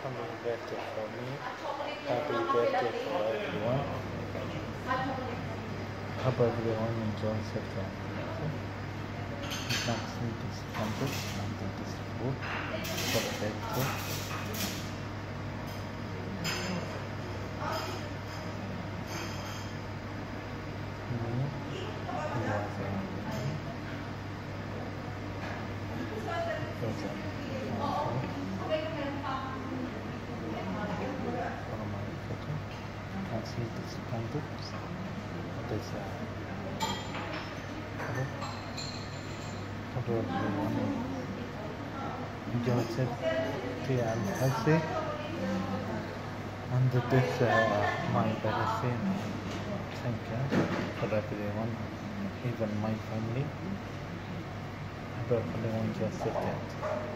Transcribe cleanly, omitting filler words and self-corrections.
happy birthday for me. Happy birthday for everyone. Hope everyone enjoys it. Thanks me to sponsor and this food for the birthday. Joseph T. Al-Hassi and this my birthday. Thank you for everyone, even my family. I hope everyone just sit